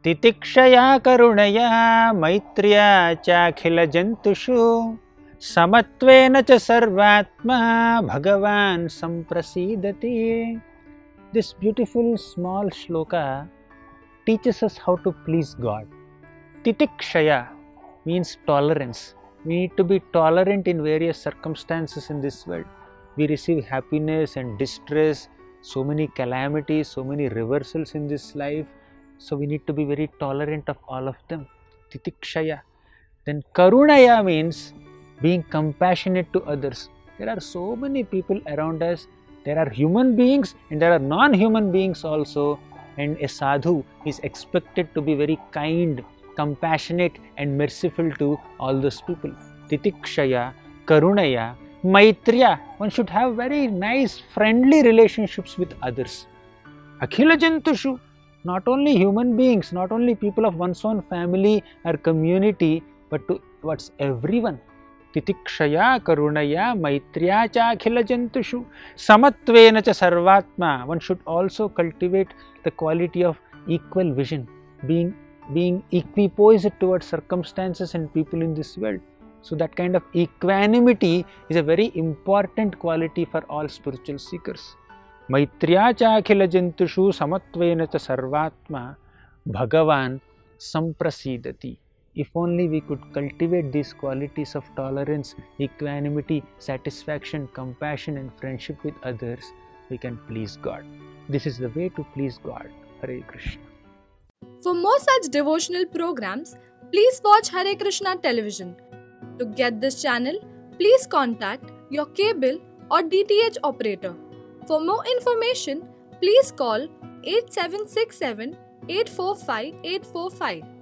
titikṣayā karuṇayā maitryā cākhila-jantuṣu samatvena ca sarvātmā bhagavān samprasīdati. This beautiful small shloka teaches us how to please God. Titikṣayā means tolerance. We need to be tolerant in various circumstances in this world. We receive happiness and distress, so many calamities, so many reversals in this life. So we need to be very tolerant of all of them. Titikṣayā. Then karuṇayā means being compassionate to others. There are so many people around us. There are human beings and there are non-human beings also. And a sadhu is expected to be very kind, compassionate and merciful to all those people. Titikṣayā, karuṇayā, maitryā. One should have very nice, friendly relationships with others. Cākhila-jantuṣu. Not only human beings, not only people of one's own family or community, but towards everyone. Titikṣayā, karuṇayā, maitryā cākhila-jantuṣu samatvena ca sarvātmā. One should also cultivate the quality of equal vision, being equipoised towards circumstances and people in this world. So that kind of equanimity is a very important quality for all spiritual seekers. Maitryā cākhila-jantuṣu samatvena ca sarvātmā bhagavān samprasīdati. If only we could cultivate these qualities of tolerance, equanimity, satisfaction, compassion and friendship with others, we can please God. This is the way to please God. Hare Krishna. For more such devotional programs, please watch Hare Krishna television. To get this channel, please contact your cable or DTH operator. For more information, please call 8767 845 845.